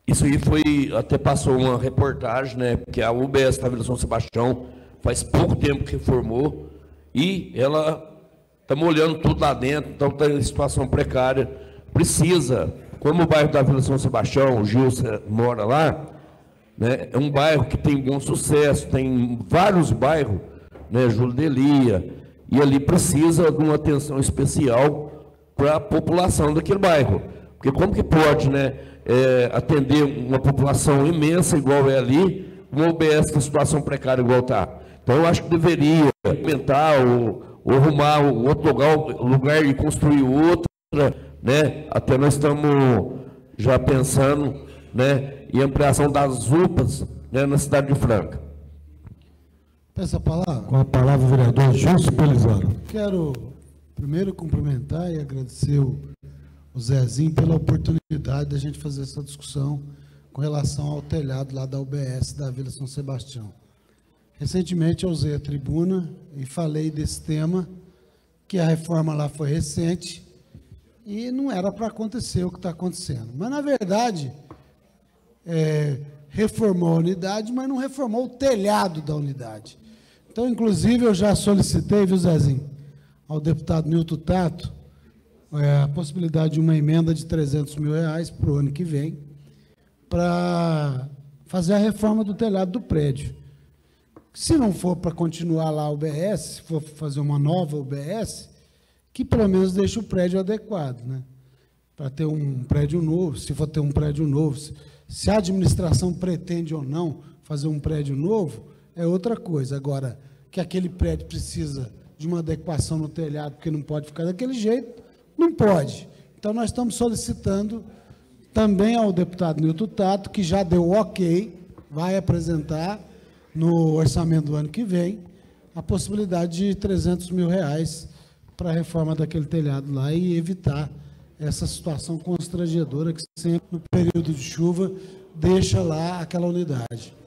Isso aí foi, até passou uma reportagem, né? Porque a UBS da Vila São Sebastião faz pouco tempo que reformou e ela está molhando tudo lá dentro, então está em situação precária. Precisa, como o bairro da Vila São Sebastião, o Gilson mora lá, né? É um bairro que tem bom sucesso, tem vários bairros, né? Júlio de Elia, e ali precisa de uma atenção especial para a população daquele bairro. Porque como que pode, né? Atender uma população imensa igual é ali, uma UBS em situação precária igual está. Então, eu acho que deveria aumentar ou arrumar outro lugar e construir outra, né? Até nós estamos já pensando, né, em ampliação das UPAs, né, na cidade de Franca. Peço a palavra. Com a palavra o vereador Gilson Pelizaro. Quero primeiro cumprimentar e agradecer o Zezinho pela oportunidade de a gente fazer essa discussão com relação ao telhado lá da UBS da Vila São Sebastião. Recentemente eu usei a tribuna e falei desse tema, que a reforma lá foi recente e não era para acontecer o que está acontecendo. Mas, na verdade, reformou a unidade, mas não reformou o telhado da unidade. Então, inclusive, eu já solicitei, viu, Zezinho, ao deputado Nilton Tato, a possibilidade de uma emenda de R$300 mil para o ano que vem, para fazer a reforma do telhado do prédio. Se não for para continuar lá a UBS, se for fazer uma nova UBS, que pelo menos deixe o prédio adequado, né? Para ter um prédio novo, se for ter um prédio novo, se a administração pretende ou não fazer um prédio novo, é outra coisa. Agora, que aquele prédio precisa de uma adequação no telhado, porque não pode ficar daquele jeito, não pode. Então, nós estamos solicitando também ao deputado Nilton Tato, que já deu ok, vai apresentar no orçamento do ano que vem, a possibilidade de R$300 mil para a reforma daquele telhado lá e evitar essa situação constrangedora que sempre, no período de chuva, deixa lá aquela unidade.